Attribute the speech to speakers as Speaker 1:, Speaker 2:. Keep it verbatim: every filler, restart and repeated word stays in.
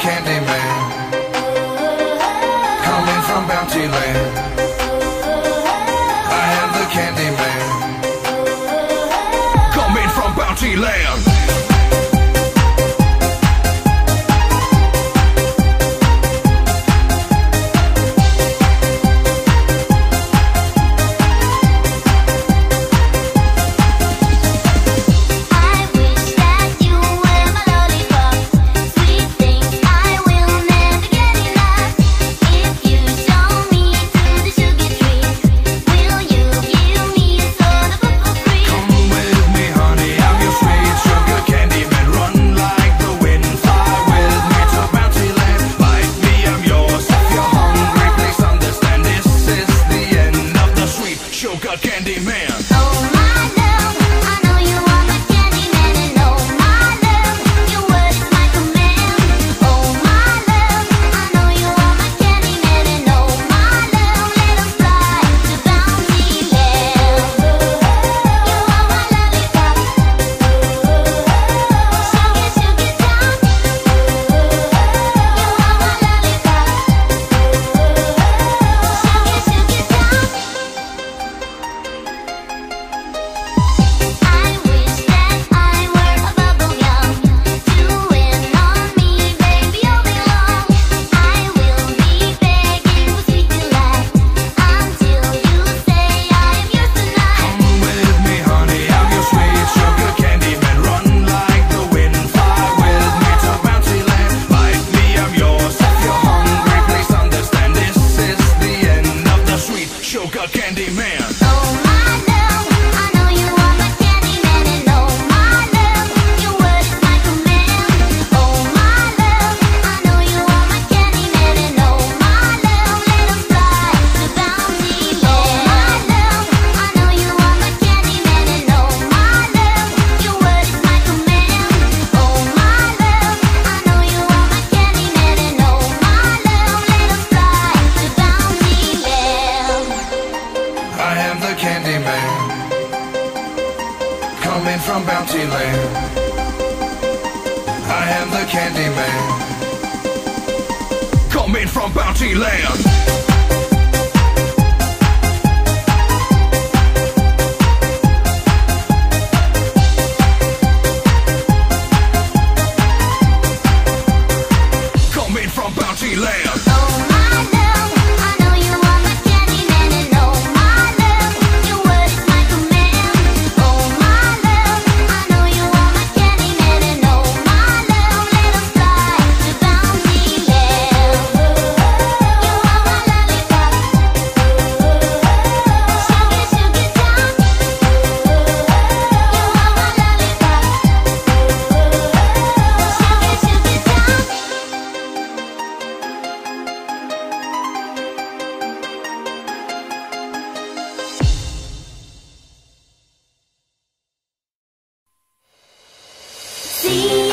Speaker 1: candy man, coming from Bounty Land. I am the candy man, coming from Bounty Land. Candy man. Oh my love, I know you are my candy man, and oh my love, your word is my command. Oh my love, I know you are my candy man, and oh my love, let us fly to Bounty Land. You are my lollipop, sugar sugar down. You are my lollipop, sugar sugar down. Candy man. Oh my love, I know you are my candy man, and oh my love, your word is my command. Oh my love, I know you are my candy man, and oh my love, let us fly to Bounty Land. Oh my love, I know you are my candy man, and oh my love, your word is my command. Oh my love, I know you are my candy man, and oh my love, let us fly to Bounty Land. I am the candy man, coming from Bounty Land. I am the candy man, coming from Bounty Land. Coming from Bounty Land.
Speaker 2: Oh my love, I know you are my candy man, and oh my love, your word is my command. Oh my love, I know you are my candy man, and oh my love, let us fly to Bounty Land. You are my lollipop, sugar sugar down. You are my lollipop, sugar sugar down. See